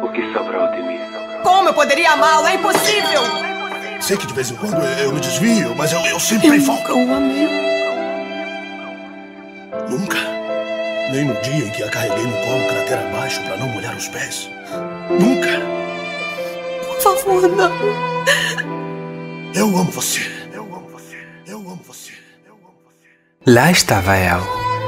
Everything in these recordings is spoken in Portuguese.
O que sobrou de mim? Como eu poderia amá-lo? É impossível! Sei que de vez em quando eu me desvio, mas eu sempre foco. Eu nunca o amei. Nunca? Nem no dia em que a carreguei no colo cratera abaixo pra não molhar os pés. Nunca? Por favor, não. Eu amo você. Eu amo você. Eu amo você. Eu amo você. Lá estava eu,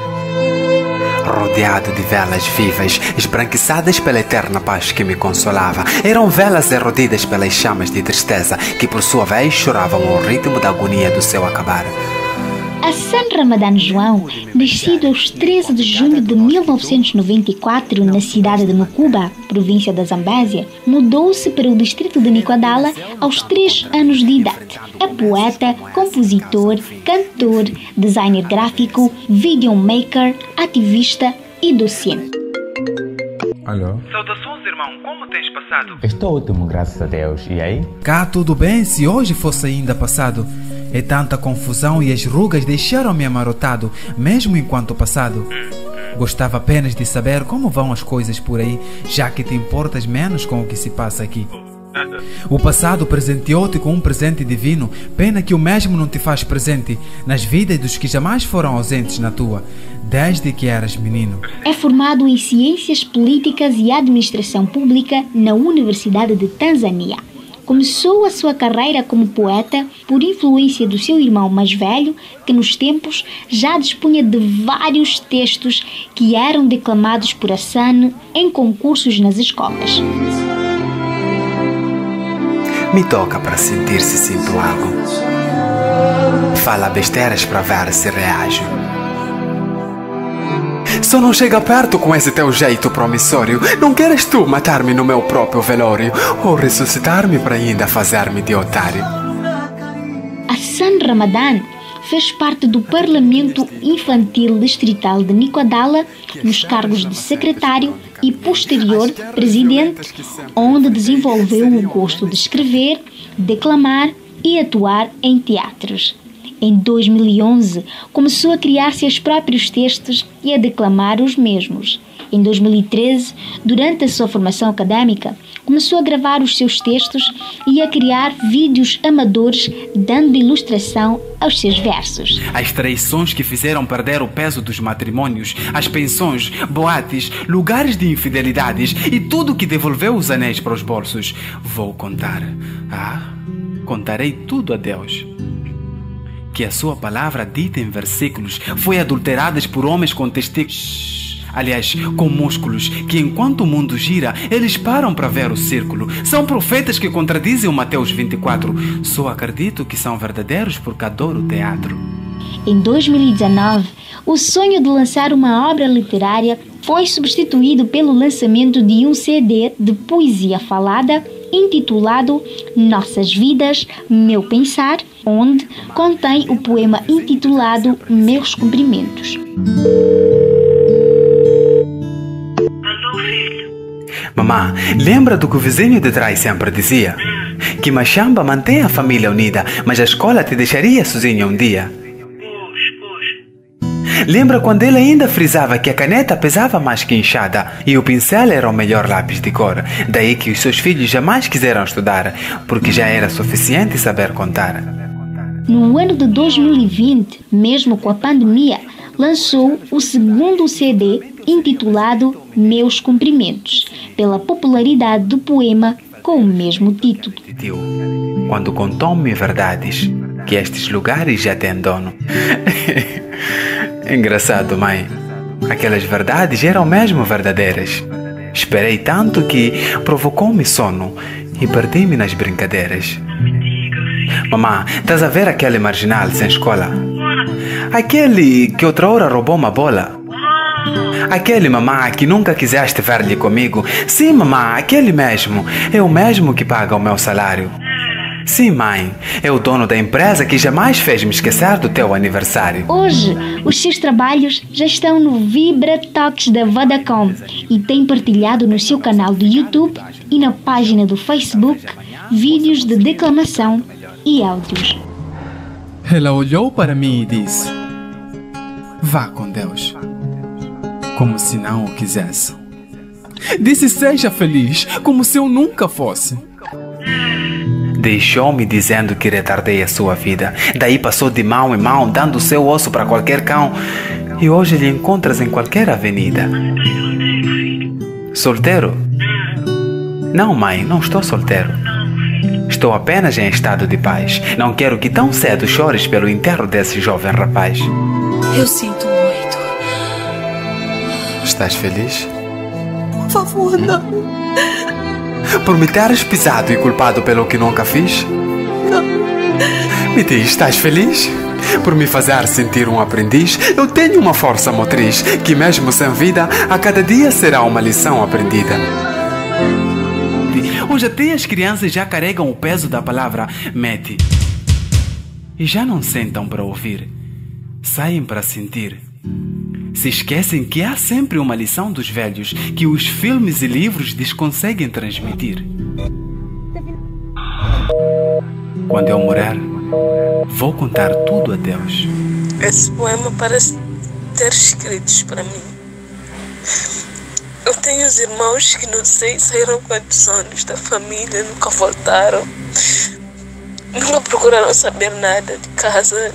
rodeado de velas vivas, esbranquiçadas pela eterna paz que me consolava. Eram velas erodidas pelas chamas de tristeza, que por sua vez choravam ao ritmo da agonia do seu acabar. Hassan Ramadan João, nascido aos 13 de junho de 1994 na cidade de Mucuba, província da Zambésia, mudou-se para o distrito de Niquadala aos 3 anos de idade. É poeta, compositor, cantor, designer gráfico, videomaker, ativista e docente. Alô? Saudações, irmão. Como tens passado? Estou ótimo, graças a Deus. E aí? Cá tudo bem se hoje fosse ainda passado. É tanta confusão e as rugas deixaram-me amarrotado, mesmo enquanto passado. Gostava apenas de saber como vão as coisas por aí, já que te importas menos com o que se passa aqui. O passado presenteou-te com um presente divino, pena que o mesmo não te faz presente nas vidas dos que jamais foram ausentes na tua, desde que eras menino. É formado em Ciências Políticas e Administração Pública na Universidade de Tanzânia. Começou a sua carreira como poeta por influência do seu irmão mais velho, que nos tempos já dispunha de vários textos que eram declamados por Hassan em concursos nas escolas. Me toca para sentir se sinto algo. Fala besteiras para ver se reajo. Só não chega perto com esse teu jeito promissório. Não queres tu matar-me no meu próprio velório ou ressuscitar-me para ainda fazer-me de otário? Hassan Ramadan fez parte do Parlamento Infantil Distrital de Niquadala nos cargos de secretário e posterior presidente, onde desenvolveu o gosto de escrever, declamar e atuar em teatros. Em 2011, começou a criar seus próprios textos e a declamar os mesmos. Em 2013, durante a sua formação académica, começou a gravar os seus textos e a criar vídeos amadores, dando ilustração aos seus versos. As traições que fizeram perder o peso dos matrimônios, as pensões, boates, lugares de infidelidades e tudo que devolveu os anéis para os bolsos. Vou contar. Contarei tudo a Deus. Que a sua palavra dita em versículos foi adulterada por homens com testículos, aliás, com músculos, que enquanto o mundo gira, eles param para ver o círculo. São profetas que contradizem o Mateus 24. Só acredito que são verdadeiros porque adoro o teatro. Em 2019, o sonho de lançar uma obra literária foi substituído pelo lançamento de um CD de poesia falada intitulado Nossas Vidas, Meu Pensar, onde contém o poema intitulado Meus Cumprimentos. Alô, filho. Mamã, lembra do que o vizinho de trás sempre dizia? Que Machamba mantém a família unida, mas a escola te deixaria sozinha um dia. Lembra quando ele ainda frisava que a caneta pesava mais que a enxada e o pincel era o melhor lápis de cor? Daí que os seus filhos jamais quiseram estudar, porque já era suficiente saber contar. No ano de 2020, mesmo com a pandemia, lançou o segundo CD intitulado Meus Cumprimentos, pela popularidade do poema com o mesmo título. Quando contou-me verdades, que estes lugares já têm dono. Engraçado, mãe. Aquelas verdades eram mesmo verdadeiras. Esperei tanto que provocou-me sono e perdi-me nas brincadeiras. Mamã, estás a ver aquele marginal sem escola? Aquele que outra hora roubou uma bola? Aquele, mamã, que nunca quiseste ver-lhe comigo? Sim, mamã, aquele mesmo. É o mesmo que paga o meu salário. Sim, mãe, é o dono da empresa que jamais fez me esquecer do teu aniversário. Hoje, os seus trabalhos já estão no Vibra Talks da Vodacom e tem partilhado no seu canal do YouTube e na página do Facebook vídeos de declamação e áudios. Ela olhou para mim e disse: vá com Deus, como se não o quisesse. Disse seja feliz, como se eu nunca fosse. Deixou-me dizendo que retardei a sua vida. Daí passou de mão em mão, dando seu osso para qualquer cão. E hoje lhe encontras em qualquer avenida. Solteiro? Não, mãe, não estou solteiro. Estou apenas em estado de paz. Não quero que tão cedo chores pelo enterro desse jovem rapaz. Eu sinto muito. Estás feliz? Por favor, não. Por me teres pisado e culpado pelo que nunca fiz? Não. Me diz, estás feliz? Por me fazer sentir um aprendiz? Eu tenho uma força motriz que mesmo sem vida, a cada dia será uma lição aprendida. Hoje até as crianças já carregam o peso da palavra mete. E já não sentam para ouvir, saem para sentir. Se esquecem que há sempre uma lição dos velhos que os filmes e livros desconseguem transmitir. Quando eu morrer, vou contar tudo a Deus. Esse poema parece ter escritos para mim. Eu tenho os irmãos que não sei saíram quantos anos da família, nunca voltaram. Nunca procuraram saber nada de casa.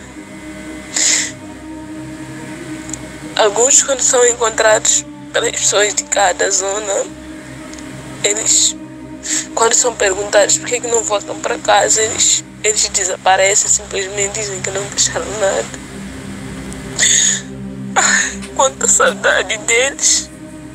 Alguns, quando são encontrados pelas pessoas de cada zona, eles, quando são perguntados por que não voltam para casa, eles desaparecem, simplesmente dizem que não deixaram nada. Ai, quanta saudade deles.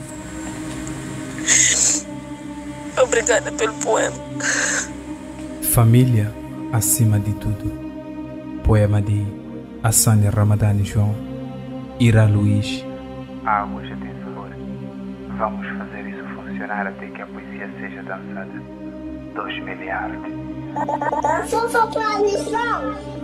Obrigada pelo poema. Família acima de tudo. Poema de Hassane Ramadan João, Ira Luiz. A água já tem sabor. Vamos fazer isso funcionar até que a poesia seja dançada. 2 milhares. Dançou só pra lição.